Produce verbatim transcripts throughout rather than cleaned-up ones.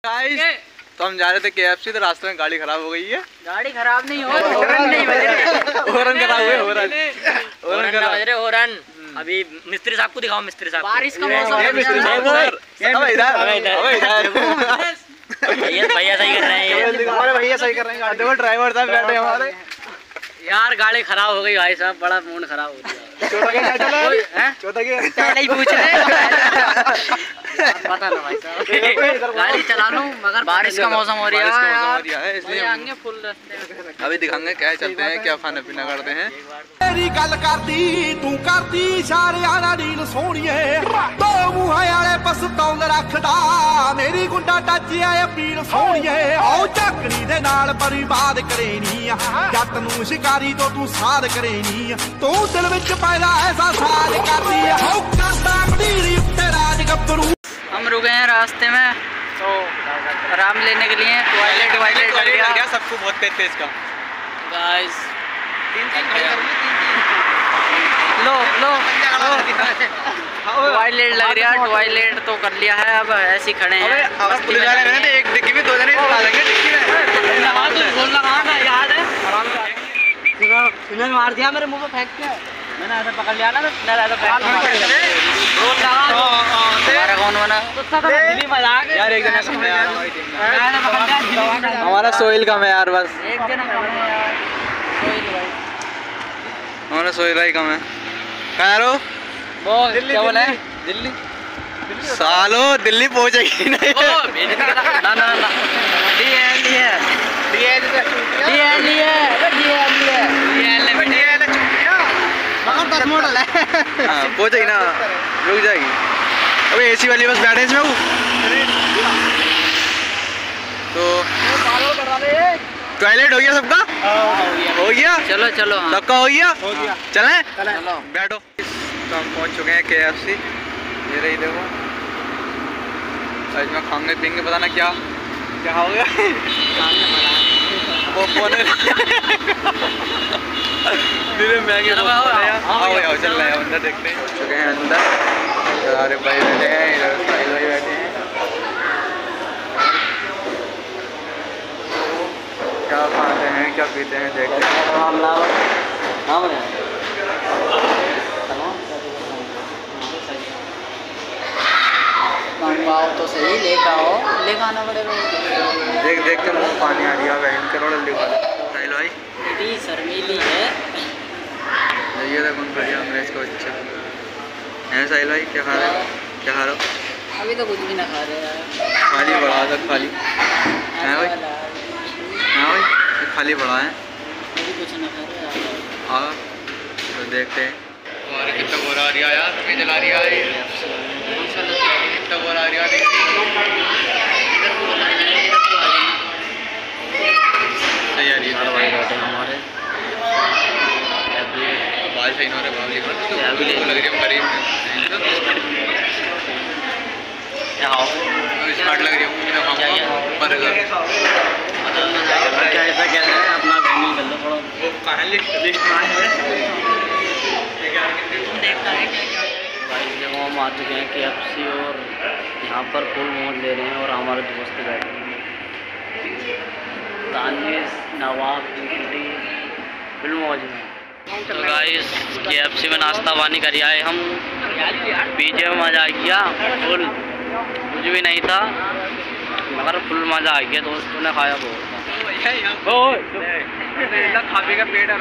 Guys तो हम जा रहे थे केएफसी, तो रास्ते में गाड़ी खराब हो गई है। गाड़ी खराब नहीं हो, हॉर्न नहीं बज रहे, हॉर्न खराब हुए, हॉर्न हॉर्न ना बज रहे, हॉर्न। अभी मिस्त्री साहब को दिखाओ, मिस्त्री साहब। बारिश का मौसम है, मिस्त्री साहब अब इधर अब इधर भैया भैया सही कर रहे हैं, हमारे भैया सही कर रहे हैं। देखो ड्राइवर साहब बैठे हमारे। यार गाड़ी खराब हो गई भाई साहब, बड़ा मूड खराब हो गया। चौथा क्या चला है? चौथा क्या पहले ही पूछ रहे पता ना भाई साहब। गाड़ी चला लूं मगर बारिश का मौसम हो रहा है, इसलिए आएंगे फुल रास्ते। अभी दिखाएंगे क्या चलते हैं, क्या खाना पीना करते हैं। तेरी गल करदी तू करदी इशारियां नाल नील सोहणीए, दो मूहां वाले पसतौल रखदा मेरी गुंडा टच आए अपील सोहणीए। ओ झकड़ी दे नाल बर्बाद करेनी जट नूं शिकारी तो तू साध करेनी, तू दिल विच पैदा ऐसा साज करदी हो करदा मंडीरी उत्ते राज गब्बरू। हम रुके हैं रास्ते में तो आराम लेने के लिए, टॉयलेट वायलेट लग गया सबको बहुत तेज तेज का गाइस। लो लो टॉयलेट लग रहा है, टॉयलेट तो कर लिया है, अब ऐसे ही खड़े हैं। पुलिस वाले मैंने तो एक डिग्गी में दो जने डाल देंगे डिग्गी में। बोलना कहाँ था याद है, सुनन मार दिया मेरे मुंह पे फेंक के, मैंने ऐसा पकड़ लिया ना तो ऐसा फेंक रोल लगा। हमारा कौन बना दिल्ली मजाक यार, एक जना कम है यार हमारा, सोहेल कम है यार, बस एक जना कम है यार, सोहेल भाई हमारा सोहेल भाई कम है। कहाँ रो बोल क्या बोला है? दिल्ली सालो दिल्ली पहुंचेगी नहीं। ना ना ना डीएल है, डीएल है, डीएल है, डीएल है डीएल मगर दस मॉडल है। हाँ पहुंचेगी ना, रुक जाएगी। अबे एसी वाली बस बैठे इसमें वो तो टॉयलेट हो गया सबका, हो गया चलो चलो सबका हो गया, हो गया चलें चलो बैठो। तो हम पहुंच चुके हैं केएफसी, ये रही देखो। आज में खाएंगे पीएंगे, पता ना क्या क्या हो गया। वो फोन धीरे महंगे आओ आओ चल रहे हैं अंदर, देखते हैं। चुके हैं अंदर, सारे भाई बैठे हैं, इधर सारे भाई बैठे हैं। क्या खाते हैं क्या पीते हैं देखते हैं। तो सही लेकर आओ, लेकर आना पड़ेगा। देख देख के मुँह पानी आ रहा है, करोड़ जल्दी वाले साहिल भाई इतनी शर्मीली है ये देखो बढ़िया अंग्रेज को। अच्छा है साहिल भाई, क्या खा रहे हो क्या खा रहे हो? अभी तो कुछ भी ना खा रहे यार, खाली बढ़ा था खाली है भाई, हाँ भाई खाली बढ़ा है, अभी कुछ नहीं खा रहे यार। हाँ तो देखते हैं। और कितना बोरा आ रहा यार, हमें जला रहा है कितना बोरा आ रहा है। सही आ रही है भाई बैठे हमारे बाल सही हो रहे, बाल लिख लग रही है करीब स्मार्ट लग रही है बर्गर। क्या ऐसा क्या है अपना फैमिली कर लो थोड़ा, वो कहाँ लिस्ट लिस्ट में भाई जब हम आ चुके हैं केएफसी और यहाँ पर फुल मौज ले रहे हैं और हमारे दोस्त बैठे हैं दानिश नवाब फुल मौज में। तो गाइस केएफसी में नाश्ता पानी कर आए हम, पीछे में मज़ा आ गया फुल, कुछ भी नहीं था मगर फुल मज़ा आ गया, दोस्तों ने खाया बहुत खाने का पेट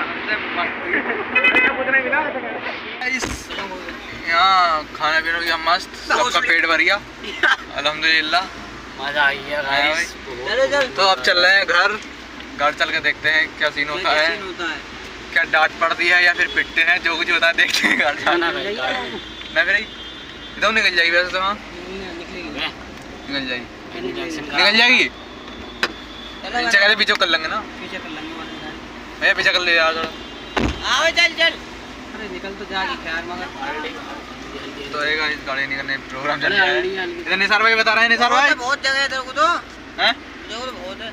यहाँ खाना पीना गया मस्त, सबका पेट भर गया अल्हम्दुलिल्लाह, मज़ा आ गया गाइस। तो अब चल रहे हैं घर, घर चल के देखते हैं क्या सीन होता है, क्या डांट पड़ती है या फिर पिटते हैं, जो कुछ होता है देखते हैं घर जाना। मैं फिर इधर निकल जाएगी वैसे तो, वहाँ निकल जाएगी निकल जाएगी पीछे कर पीछे कर लेंगे ना, पीछे कर लेंगे भैया पीछे कर ले यार थोड़ा। आओ चल चल, अरे निकल तो जाएगी खैर मगर तो एक इस गाड़ी निकलने प्रोग्राम चल रहा है। इधर निसार भाई बता रहे हैं, निसार भाई बहुत जगह है तेरे को तो हैं, जगह तो बहुत है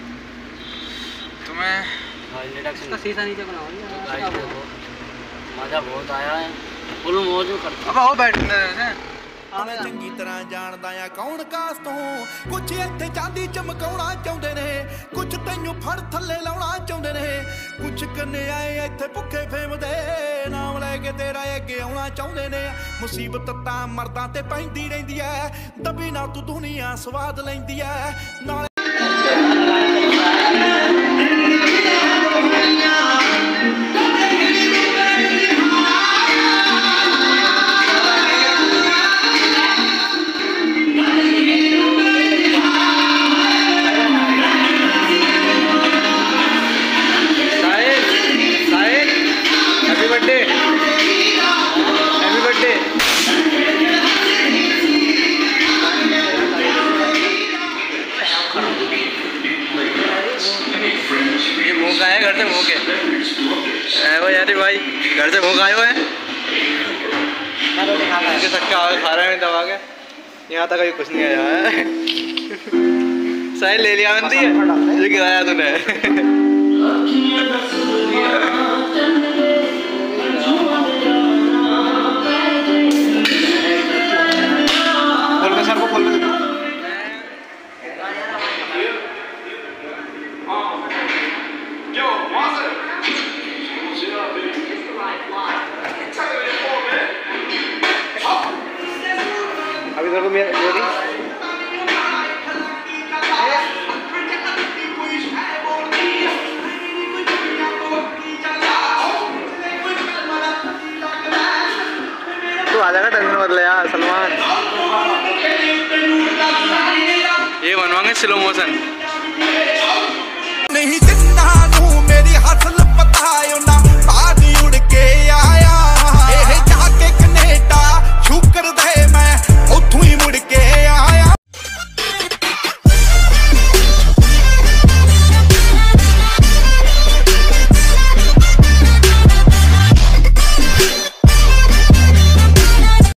तुम्हें इसका शीशा नीचे बनाओ। मज़ा बहुत आया है, फुल मौज करते। अब आओ बैठने ਮੈਂ ਚੰਗੀ ਤਰ੍ਹਾਂ ਜਾਣਦਾ ਆ ਕੌਣ ਕਾਸ ਤੋਂ ਕੁਛ ਇੱਥੇ ਚਾਂਦੀ ਚਮਕਾਉਣਾ ਚਾਹੁੰਦੇ ਨੇ ਕੁਛ ਤੈਨੂੰ ਫੜ ਥੱਲੇ ਲਾਉਣਾ ਚਾਹੁੰਦੇ ਨੇ ਕੁਛ ਕੰਨੇ ਆਏ ਇੱਥੇ ਭੁੱਖੇ ਫੇਮਦੇ ਨਾਮ ਲੈ ਕੇ ਤੇਰਾ ਅੱਗੇ ਆਉਣਾ ਚਾਹੁੰਦੇ ਨੇ ਮੁਸੀਬਤ ਤਾਂ ਮਰਦਾਂ ਤੇ ਪੈਂਦੀ ਰਹਿੰਦੀ ਐ ਦਬੀ ਨਾ ਤੂੰ ਦੁਨੀਆ ਸਵਾਦ ਲੈਂਦੀ ਐ ਨਾਲ घर से भूखे वो यार भाई घर से भूख आए हुए हैं सक्का खा रहे हैं दबा के यहाँ तक अभी कुछ नहीं आया है साहिल ले लिया बंदी है जो गिराया तूने खोल के सर को खोल के अभी तेरे को मेरी तू आ जाएगा टेंशन मत ले यार सलमान ये बनवाएंगे स्लो मोशन नहीं जिंदा नू मेरी हसल पता ना